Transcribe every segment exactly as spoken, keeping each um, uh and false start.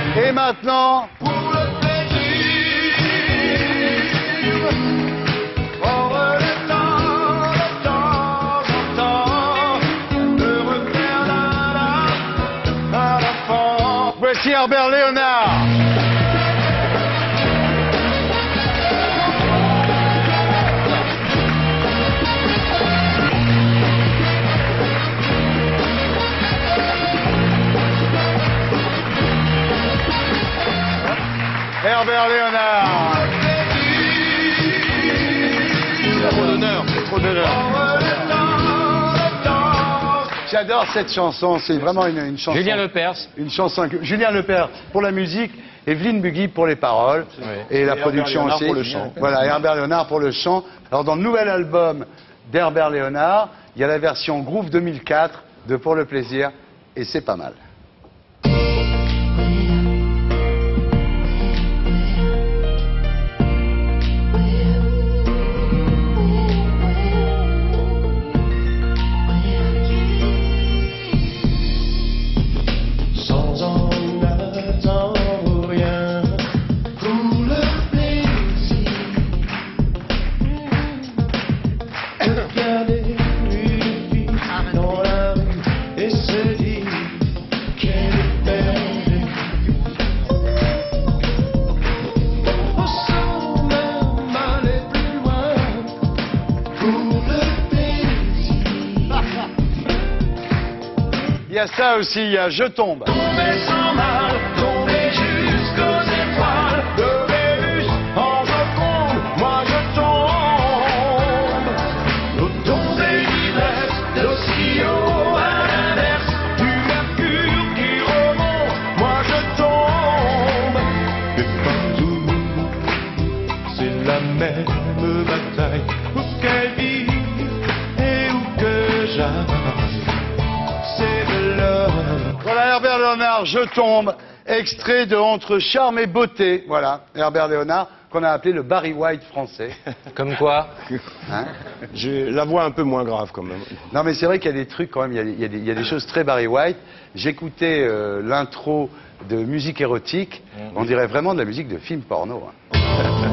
Et maintenant... Pour le plaisir, prendre le temps, de temps en temps, de refaire la la à la fin. Voici Herbert Léonard. Herbert Léonard. C'est trop d'honneur, c'est trop d'honneur. J'adore cette chanson, c'est vraiment une, une chanson. Julien Lepers. Une chanson. Julien Lepers pour la musique, Evelyne Bugui pour les paroles Oui. et la Et production Herbert aussi. Léonard pour le chant. Voilà, et Herbert Léonard pour le chant. Alors dans le nouvel album d'Herbert Léonard, il y a la version Groove deux mille quatre de Pour le plaisir et c'est pas mal. Sans en attendre rien, pour le plaisir, regarder une fille dans la rue et se dire qu'elle est belle. Sans même aller plus loin, pour le plaisir. Il y a ça aussi, il y a Je tombe. Tomber sans mal, tomber jusqu'aux étoiles de Vénus en Joconde, moi je tombe. Tomber l'ivresse d'aussi haut à l'inverse du mercure qui remonte, moi je tombe. Et partout, c'est la même bataille, où qu'elle vive et où que j'aille, c'est de l'or. Voilà Herbert Léonard, Je tombe, extrait de Entre charme et beauté. Voilà, Herbert Léonard, qu'on a appelé le Barry White français. Comme quoi? Hein? J'ai la voix un peu moins grave quand même. Non mais c'est vrai qu'il y a des trucs quand même, il y a, il y a des, il y a des choses très Barry White. J'écoutais euh, l'intro de musique érotique, on dirait vraiment de la musique de film porno. Hein.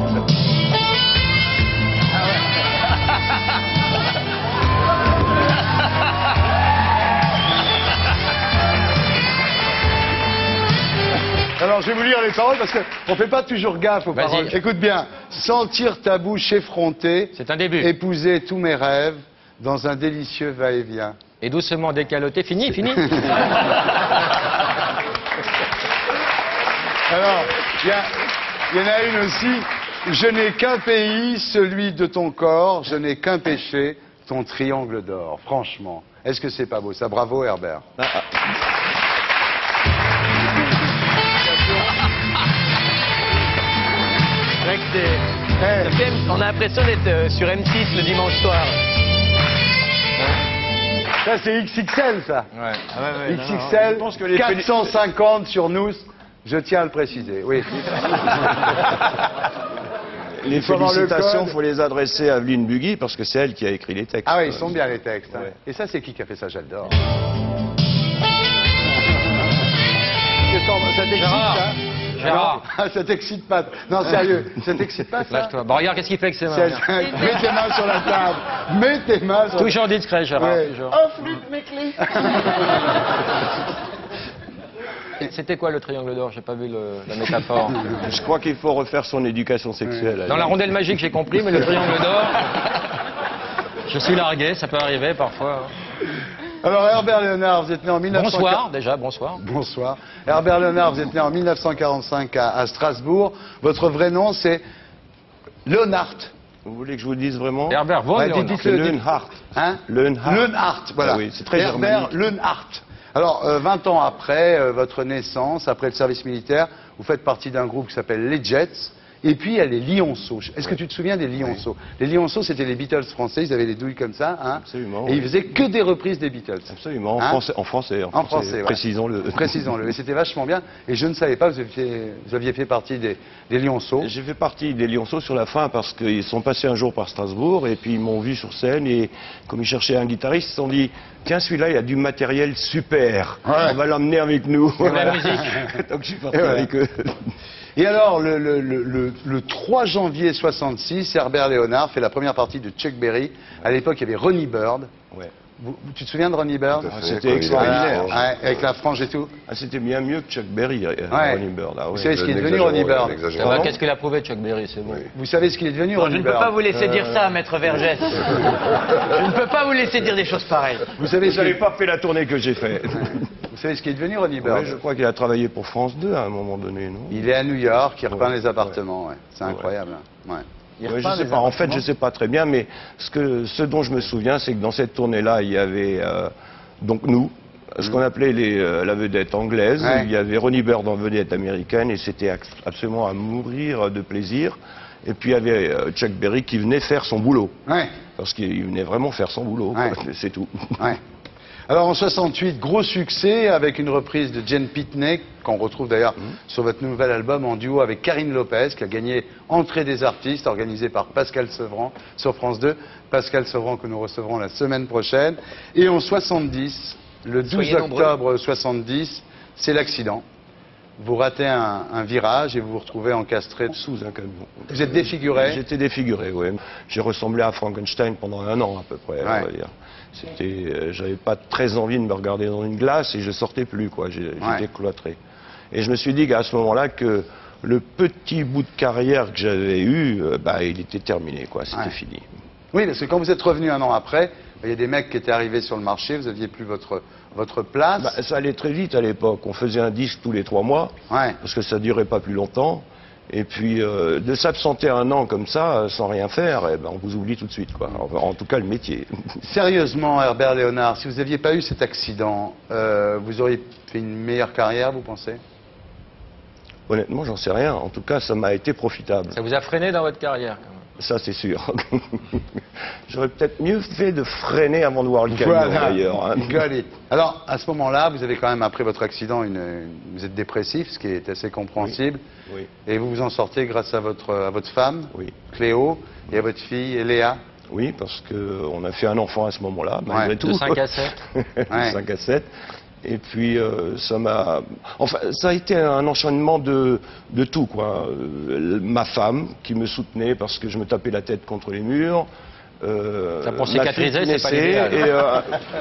Alors je vais vous lire les paroles parce qu'on ne fait pas toujours gaffe aux Vas-y. paroles. Écoute bien. Sentir ta bouche effrontée, C'est un début. épouser tous mes rêves dans un délicieux va-et-vient. Et doucement décaloté. Fini, fini. Alors, il y, a- il y en a une aussi. Je n'ai qu'un pays, celui de ton corps. Je n'ai qu'un péché, ton triangle d'or. Franchement, est-ce que c'est pas beau ça? Bravo Herbert. C'est vrai que c'est- Eh, ça fait- on a l'impression d'être euh, sur M six le dimanche soir. ça c'est X X L ça. Ouais. X X L, Je pense que les quatre cent cinquante sur nous. Je tiens à le préciser. Oui. Les faut avoir le félicitations, code. il faut les adresser à Evelyne Bugui parce que c'est elle qui a écrit les textes. Ah oui, ils sont bien les textes. hein. Ouais. Et ça, c'est qui qui a fait ça? J'adore. Ça t'excite, Gérard. ça? Gérard. Ah, ça t'excite pas. Non, sérieux, ça t'excite pas, ça? Lâche-toi. Bon, regarde, qu'est-ce qu'il fait avec ses mains? C'est- regarde. Mets tes mains sur la table. Mets tes mains sur la Toujours discret, Gérard. Ouais. toujours. Oh, flûte mes clés. C'était quoi le triangle d'or? J'ai pas vu le- la métaphore. Je crois qu'il faut refaire son éducation sexuelle. Dans la rondelle magique, j'ai compris, mais le triangle d'or. Je suis largué, ça peut arriver parfois. Alors, Herbert Léonard, vous êtes né en mille neuf cent quarante. Bonsoir, déjà, bonsoir. Bonsoir. Herbert Léonard, vous êtes né en mille neuf cent quarante-cinq à, à Strasbourg. Votre vrai nom, c'est Leonhardt. Vous voulez que je vous le dise vraiment? Herbert von Ouais, Leonard. dites- C'est dites-le. Leonhardt. Hein? Leonhardt. Leonhardt, voilà. Ah oui, c'est très Herbert germanique. Leonhardt. Alors, euh, vingt ans après euh, votre naissance, après le service militaire, vous faites partie d'un groupe qui s'appelle les Jets. Et puis il y a les lionceaux. Est-ce que tu te souviens des lionceaux? Les lionceaux, c'était les Beatles français, ils avaient les douilles comme ça, hein. Absolument. Et oui. ils faisaient que des reprises des Beatles. Absolument, en, Hein français, en français. En En français, ouais. Précisons-le. Précisons-le. Et c'était vachement bien. Et je ne savais pas, vous aviez, vous aviez fait partie des, des lionceaux. J'ai fait partie des lionceaux sur la fin parce qu'ils sont passés un jour par Strasbourg et puis ils m'ont vu sur scène et comme ils cherchaient un guitariste, ils se sont dit tiens, celui-là, il a du matériel super, Ouais. on va l'emmener avec nous. De la musique. Donc je suis parti Et voilà. avec eux. Et alors, le, le, le, le, le trois janvier soixante-six, Herbert Léonard fait la première partie de Chuck Berry. À l'époque, il y avait Ronnie Bird. Ouais. Vous- tu te souviens de Ronnie Bird? Ah, c'était extraordinaire. Voilà, ouais, avec la frange et tout. Ah, c'était bien mieux que Chuck Berry, euh, Ouais. Ronnie Bird. Ah, Vous ouais. savez ce qui est devenu N'exagérons Ronnie rien, Bird? n'exagérons Ah bah, rien. Qu'est-ce qu'il a prouvé, Chuck Berry, c'est bon. Vous savez ce qu'il est devenu, Non, je Ronnie ne peux Bird? pas vous laisser dire ça, maître Vergès. Je ne peux pas vous laisser dire des choses pareilles. Vous savez Vous ce qu'il n'avez pas fait la tournée que j'ai faite. vous savez ce qui est devenu, Ronnie Bird? Ouais, je crois qu'il a travaillé pour France deux à un moment donné, non? Il est à New York, il repeint Ouais, les appartements. Ouais. C'est Ouais. incroyable. hein. Ouais. Il Ouais, je repeint sais les pas. En fait, appartements. je sais pas très bien, mais ce que, ce dont je me souviens, c'est que dans cette tournée-là, il y avait euh, donc nous, ce qu'on appelait les, euh, la vedette anglaise. Ouais. Il y avait Ronnie Bird en vedette américaine, et c'était ac- absolument à mourir de plaisir. Et puis il y avait euh, Chuck Berry qui venait faire son boulot, Ouais. parce qu'il venait vraiment faire son boulot. Ouais. quoi. C'est tout. Ouais. Alors en soixante-huit, gros succès avec une reprise de Jane Pitney, qu'on retrouve d'ailleurs sur votre nouvel album en duo avec Karine Lopez, qui a gagné Entrée des artistes, organisé par Pascal Sevran sur France deux. Pascal Sevran que nous recevrons la semaine prochaine. Et en soixante-dix, le douze Soyez nombreux. octobre soixante-dix, c'est l'accident. Vous ratez un, un virage et vous vous retrouvez encastré. Sous un camion. Vous êtes défiguré. J'étais défiguré, oui. J'ai ressemblé à Frankenstein pendant un an à peu près. Ouais. On va dire. C'était, euh, j'avais pas très envie de me regarder dans une glace et je sortais plus, quoi. J'ai- J'étais Ouais. cloîtré. Et je me suis dit qu'à ce moment-là que le petit bout de carrière que j'avais eu, euh, bah, il était terminé, quoi. C'était Ouais. fini. Oui, parce que quand vous êtes revenu un an après, il y a des mecs qui étaient arrivés sur le marché, vous aviez plus votre, votre place. Bah, ça allait très vite à l'époque. On faisait un disque tous les trois mois Ouais. parce que ça durait pas plus longtemps. Et puis euh, de s'absenter un an comme ça, euh, sans rien faire, eh ben, on vous oublie tout de suite, quoi. En, en tout cas, le métier. Sérieusement, Herbert Léonard, si vous n'aviez pas eu cet accident, euh, vous auriez fait une meilleure carrière, vous pensez? Honnêtement, j'en sais rien. En tout cas, ça m'a été profitable. Ça vous a freiné dans votre carrière, quand même. Ça, c'est sûr. J'aurais peut-être mieux fait de freiner avant de voir le camion, Voilà. d'ailleurs. hein. Got it. Alors, à ce moment-là, vous avez quand même, après votre accident, une, une- vous êtes dépressif, ce qui est assez compréhensible. Oui, Et vous vous en sortez grâce à votre, à votre femme, oui. Cléo, et à votre fille, Léa. Oui, parce qu'on a fait un enfant à ce moment-là, malgré Ouais, tout. De cinq à sept. Ouais. De cinq à sept. Et puis, euh, ça m'a... Enfin, ça a été un enchaînement de, de tout, quoi. Euh, ma femme, qui me soutenait parce que je me tapais la tête contre les murs. Euh, Ça, pour ma fille cicatriser, qui c'est pas naissait, l'idéal. et, euh,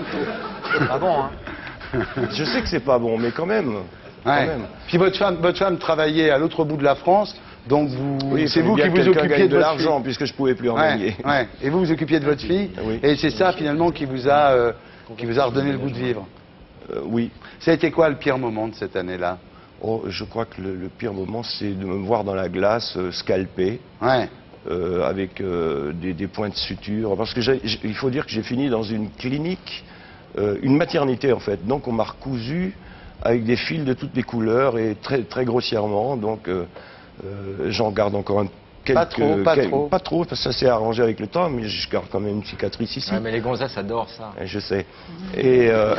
Ah bon, hein. je sais que c'est pas bon, mais quand même. quand Ouais. même. Puis votre femme, votre femme travaillait à l'autre bout de la France, donc vous, Oui, il c'est fallait vous bien qui que vous quelqu'un occupiez gagne de de votre l'argent, fille. puisque je pouvais plus en Ouais, gagner. ouais. Et vous vous occupiez de votre fille, Oui. et c'est ça finalement qui vous a, euh, qui vous a redonné le goût de vivre. Euh, oui. Ça a été quoi le pire moment de cette année-là? Oh, je crois que le, le pire moment, c'est de me voir dans la glace, euh, scalpé, Ouais. euh, avec euh, des, des points de suture. Parce que j'ai- j'ai- il faut dire que j'ai fini dans une clinique, euh, une maternité en fait. Donc on m'a recousu avec des fils de toutes les couleurs et très, très grossièrement. Donc euh, euh, j'en garde encore un quelques... Pas trop, pas quel- trop. Pas trop, parce que ça s'est arrangé avec le temps, mais je garde quand même une cicatrice ici. Ouais, mais les gonzesses adorent ça. Je sais. Et, euh,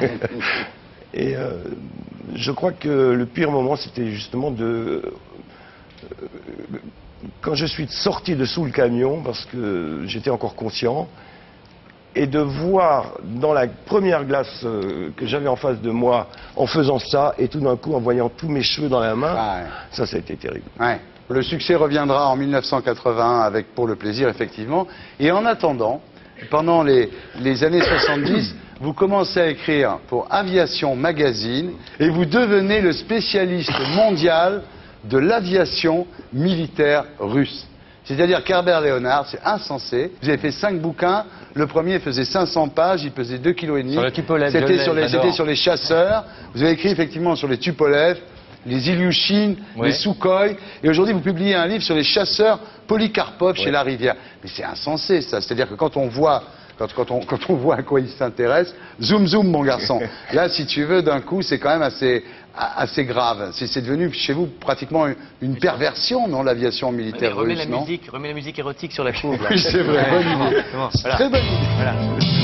et euh, je crois que le pire moment, c'était justement de... euh, quand je suis sorti de sous le camion, parce que j'étais encore conscient, et de voir dans la première glace euh, que j'avais en face de moi, en faisant ça, et tout d'un coup en voyant tous mes cheveux dans la main, Ouais. ça, ça a été terrible. Ouais. Le succès reviendra en mille neuf cent quatre-vingt avec Pour le plaisir, effectivement. Et en attendant, pendant les, les années soixante-dix, vous commencez à écrire pour Aviation Magazine et vous devenez le spécialiste mondial de l'aviation militaire russe. C'est-à-dire qu'Herbert Léonard, c'est insensé. Vous avez fait cinq bouquins. Le premier faisait cinq cents pages, il pesait deux kilos et demi. Sur le Tupolev, je C'était l'ai, sur, les- j'adore. c'était sur les chasseurs. Vous avez écrit effectivement sur les Tupolev, les Ilyushin, Ouais. les Sukhoi. Et aujourd'hui, vous publiez un livre sur les chasseurs Polikarpov chez Ouais. La Rivière. Mais c'est insensé, ça. C'est-à-dire que quand on voit, quand, quand on, quand on voit à quoi il s'intéresse, zoom zoom, mon garçon. Là, si tu veux, d'un coup, c'est quand même assez, a- assez grave. C'est c'est devenu chez vous pratiquement une, une perversion, non, l'aviation Mais militaire remets russe, la non? musique, remets la musique érotique sur la courbe. là. Oui, c'est vrai, bonne idée. C'est bon, voilà. Très bonne idée. Voilà.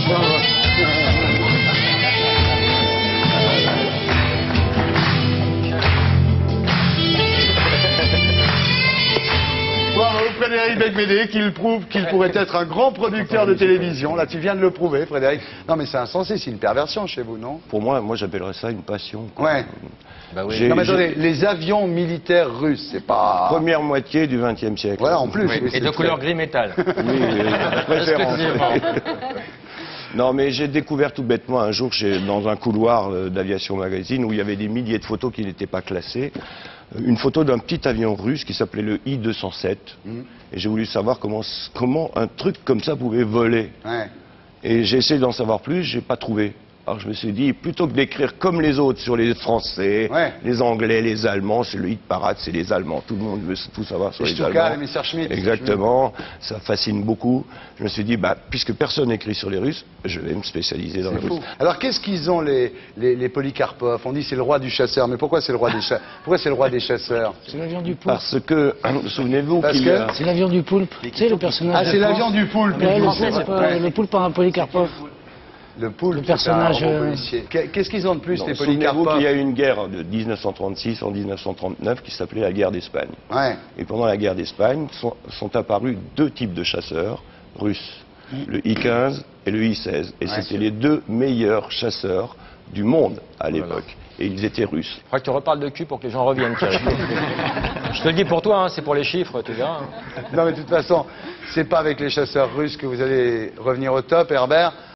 Bravo, Frédéric Becbédé, qu'il prouve qu'il pourrait être un grand producteur de télévision. Là, tu viens de le prouver, Frédéric. Non, mais c'est insensé, c'est une perversion chez vous, non? Pour moi, moi j'appellerais ça une passion. quoi. Ouais. Bah oui. J'ai- Non, mais j'ai- attendez, les avions militaires russes, c'est pas... Première moitié du vingtième siècle. Voilà, en plus. Oui, oui, et c'est de très- couleur gris métal. Oui, euh, de préférence. Exclusivement. Non, mais j'ai découvert tout bêtement un jour chez, dans un couloir euh, d'Aviation Magazine où il y avait des milliers de photos qui n'étaient pas classées. euh, Une photo d'un petit avion russe qui s'appelait le I deux cent sept. Mhm. Et j'ai voulu savoir comment, comment un truc comme ça pouvait voler. Ouais. Et j'ai essayé d'en savoir plus, j'ai pas trouvé. Alors je me suis dit, plutôt que d'écrire comme les autres sur les Français, Ouais. les Anglais, les Allemands, c'est le hit parade, c'est les Allemands. Tout le monde veut tout savoir sur Les les, Stuka, Allemands. les Messerschmitt. Exactement, ça fascine beaucoup. Je me suis dit, bah, puisque personne n'écrit sur les Russes, je vais me spécialiser dans les C'est fou. Russes. Alors, qu'est-ce qu'ils ont, les, les, les Polikarpov? On dit c'est le roi du chasseur. Mais pourquoi c'est le roi des cha- Pourquoi c'est le roi des chasseurs? C'est l'avion du poulpe. Parce que, souvenez-vous Parce qu'il y que- a... C'est l'avion du poulpe. Tu sais, le personnage. Ah, de c'est France. l'avion du poulpe. Ouais, le Français, poulpe, c'est euh, vrai. le poulpe par un Polikarpov. Le poulpe, Le personnage, c'est un robot euh, policier. Qu'est- Qu'est-ce qu'ils ont de plus, Non, les souvenez-vous Polikarpov? qu'il y a eu une guerre de mille neuf cent trente-six en mille neuf cent trente-neuf qui s'appelait la guerre d'Espagne. Ouais. Et pendant la guerre d'Espagne, sont, sont apparus deux types de chasseurs russes, le I quinze et le I seize. Et Ouais, c'était c'est- les deux meilleurs chasseurs du monde à l'époque. Et ils étaient russes. Il faudra que tu reparles de cul pour que les gens reviennent, Thierry. Je te le dis pour toi, hein, c'est pour les chiffres, tu verras. Non, mais de toute façon, c'est pas avec les chasseurs russes que vous allez revenir au top, Herbert.